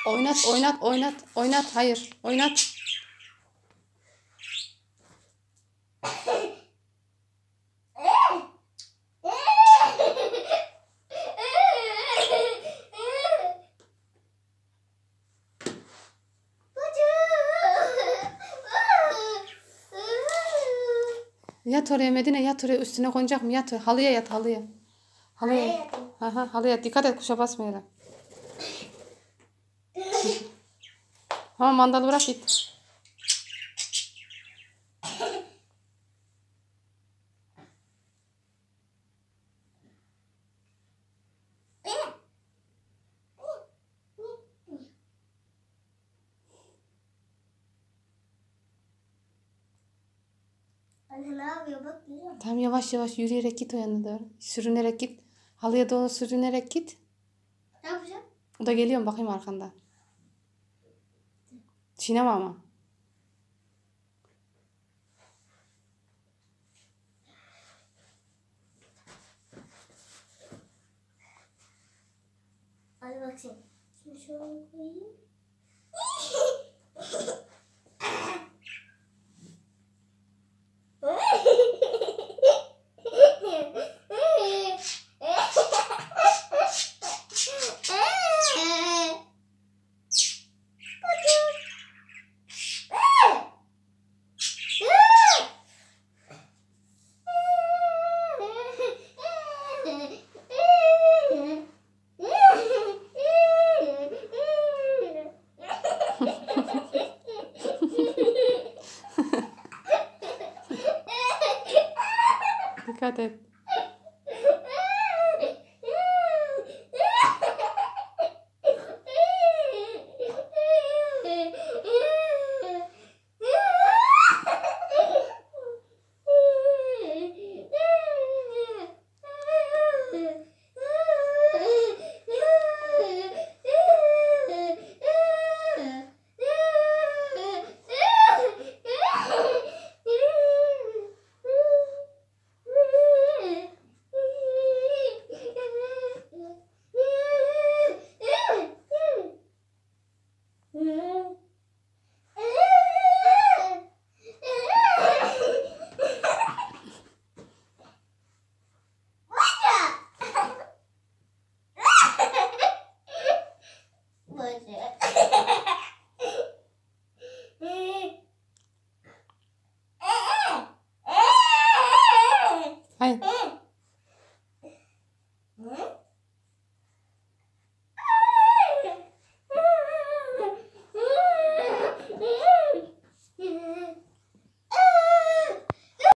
Oynat, oynat, oynat, oynat. Hayır, oynat. Yat oraya Medine, yat oraya. Üstüne konacak mı? Yat oraya. Halıya yat, halıya. Halıya. Halıya. Dikkat et, kuşa basmayalım. Tamam, mandalı bırak git. Anne ne yapıyor bak görüyor musun? Tamam, yavaş yavaş yürüyerek git o yanına doğru. Sürünerek git. Halıya doğru sürünerek git. Ne yapacağım? O da geliyor mu bakayım arkandan. Çiğneme ama. Hadi bakayım. Şunu şöyle koyayım. Dikkat et.